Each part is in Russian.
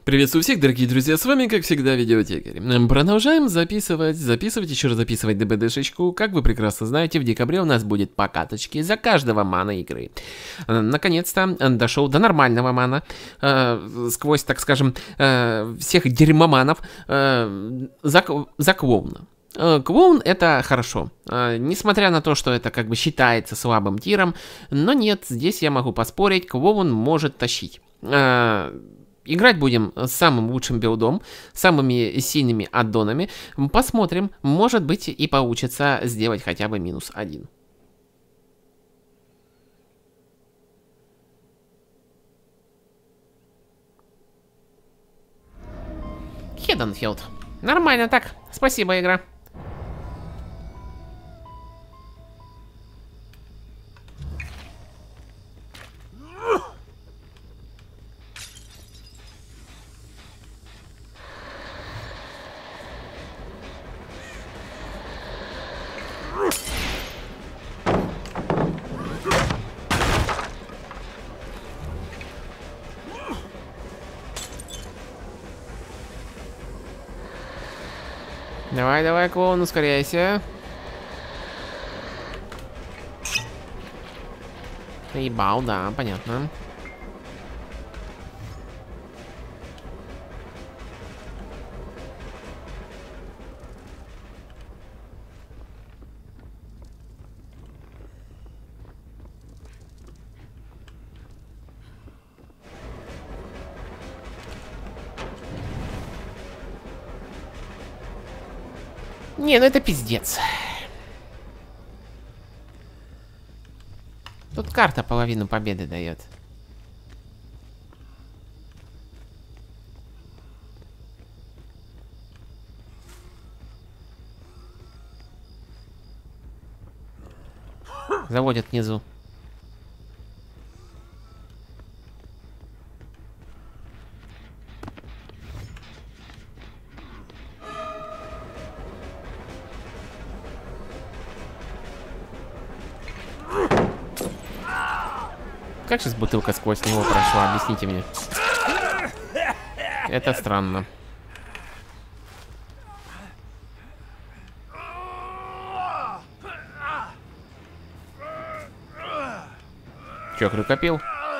Приветствую всех, дорогие друзья, с вами, как всегда, Видеотекарь. Продолжаем записывать, еще раз записывать ДБДшечку. Как вы прекрасно знаете, в декабре у нас будет по каточке за каждого мана игры. Наконец-то дошел до нормального мана, сквозь, так скажем, всех дерьмоманов, за клоуна. Клоун это хорошо, несмотря на то, что это как бы считается слабым тиром, но нет, здесь я могу поспорить, клоун может тащить. Играть будем с самым лучшим билдом, самыми сильными аддонами. Посмотрим, может быть и получится сделать хотя бы -1. Хеденфилд. Нормально так. Спасибо, игра. Давай, давай, клоун, ускоряйся. Ебал, да, понятно. Не, ну это пиздец. Тут карта половину победы дает. Заводят внизу. Как сейчас бутылка сквозь него прошла? Объясните мне. Это странно. Чё, крюкопил?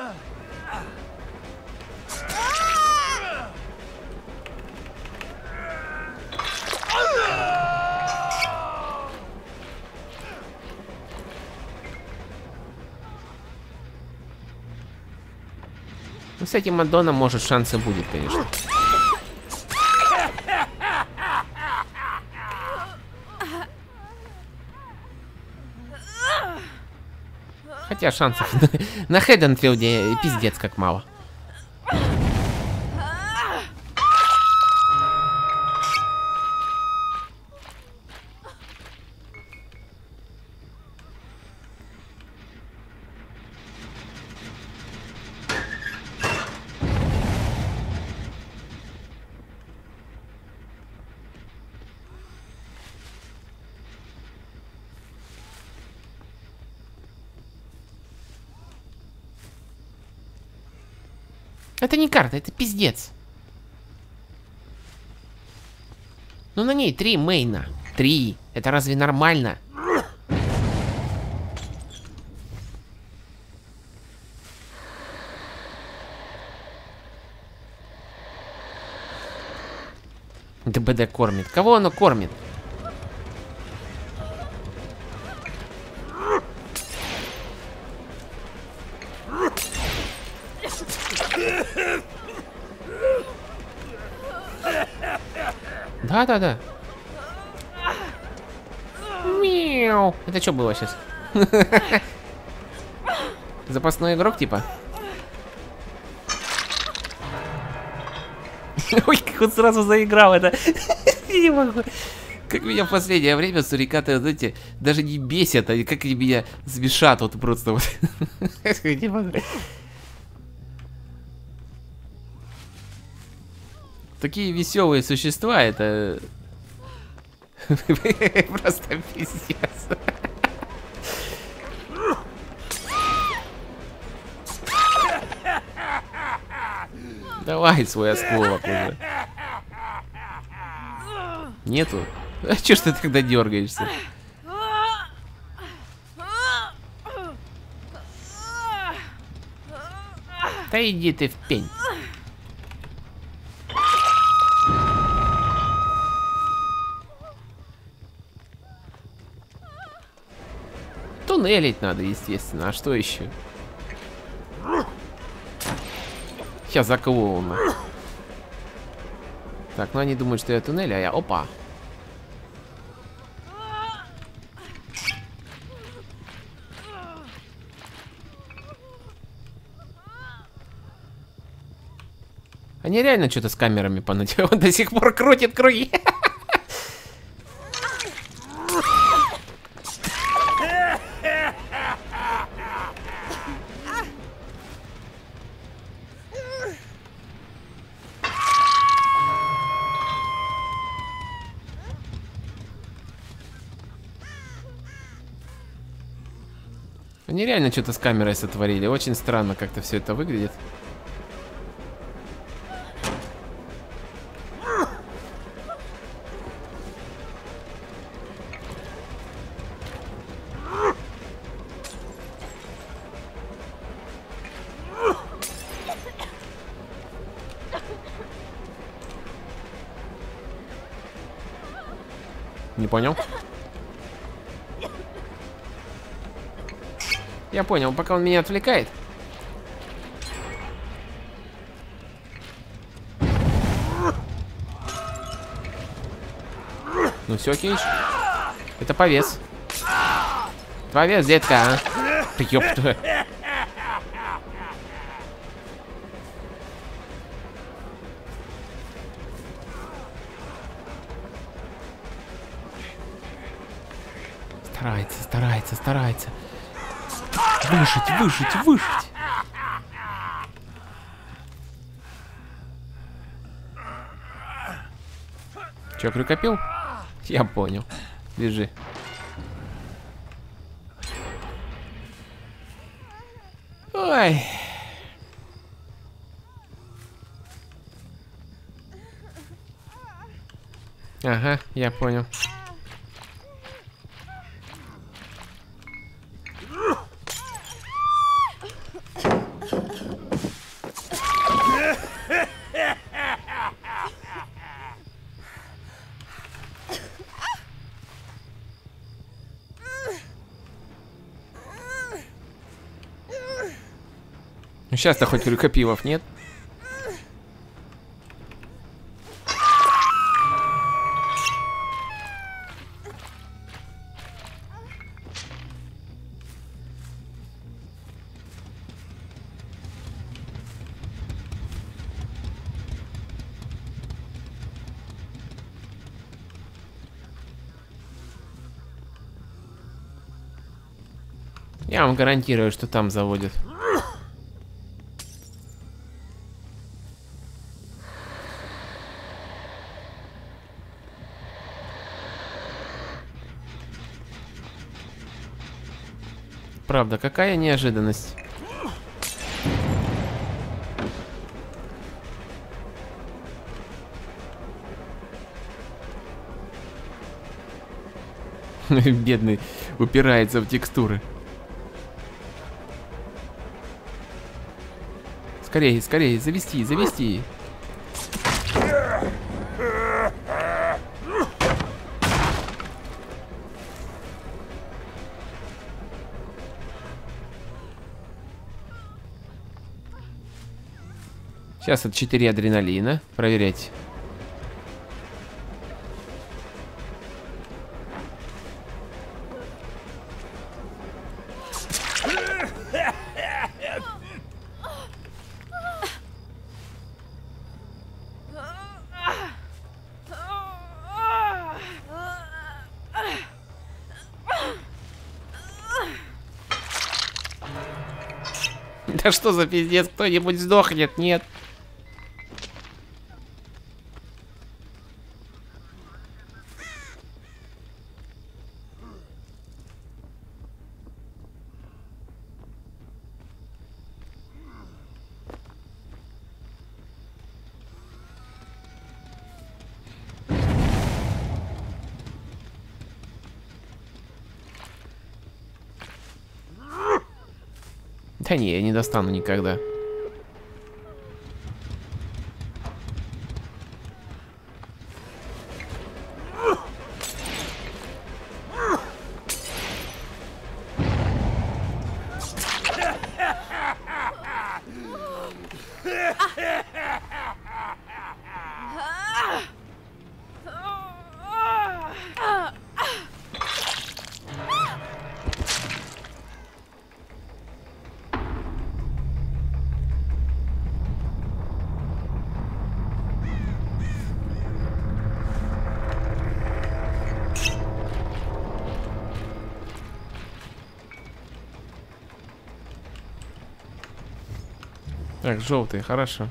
Ну, с этим аддоном, может, шансы будет, конечно. Хотя шансов на Хеденфилде пиздец как мало. Это не карта, это пиздец. Ну на ней 3 мейна. 3. Это разве нормально? ДБД кормит. Кого оно кормит? Да-да-да. Мяу. Это что было сейчас? Запасной игрок, типа? Ой, как он сразу заиграл это. Я не могу. Как меня в последнее время сурикаты, знаете, даже не бесят, они как они меня смешат, вот просто вот. Не могу. Такие веселые существа, это просто пиздец. Давай свой осколок уже. Нету? А чё ж ты тогда дергаешься? Да иди ты в пень. Туннелить надо, естественно. А что еще? Сейчас за клоуна. Так, ну они думают, что я туннель, а я... Опа. Они реально что-то с камерами понаделали. Он до сих пор крутит круги. Они реально что-то с камерой сотворили. Очень странно как-то все это выглядит. Не понял? Я понял, пока он меня отвлекает. Ну все, Кейдж. Это повес. Повес, детка, а? Ёпта. Старается. Выжить. Чё, крюкопил? Я понял. Лежи. Ой. Ага, я понял. Ну сейчас-то хоть крюкопилов нет. Я вам гарантирую, что там заводят. Правда, какая неожиданность. Бедный упирается в текстуры. Скорее, завести. Сейчас от 4 адреналина. Проверять. Да что за пиздец, кто-нибудь сдохнет, нет? Да не, я не достану никогда. Так, желтый, хорошо.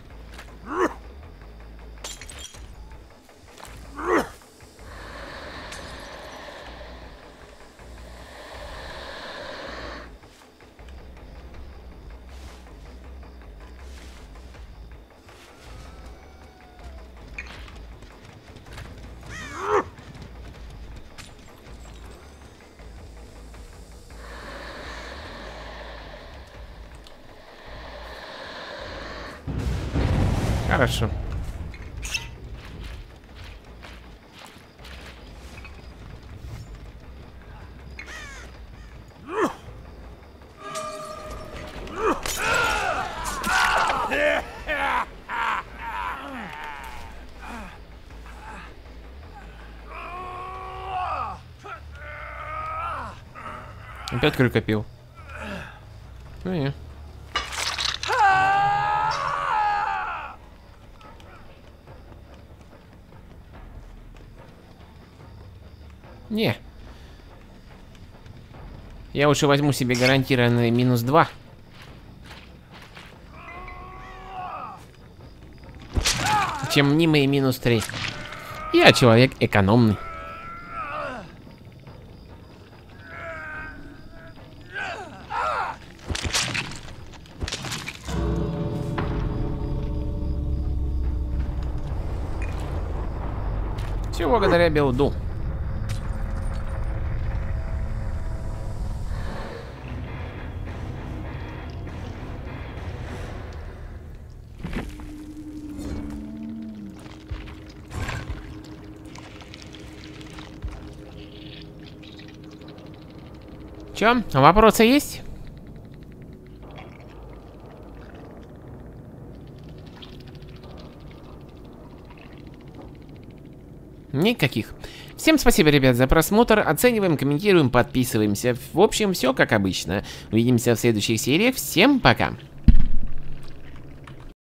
Хорошо. Опять крюкопил. Ну и... Не. Я лучше возьму себе гарантированный -2. Чем мнимые -3. Я человек экономный. Все благодаря Белду. Чё? Вопросы есть? Никаких. Всем спасибо, ребят, за просмотр. Оцениваем, комментируем, подписываемся. В общем, все как обычно. Увидимся в следующих сериях. Всем пока.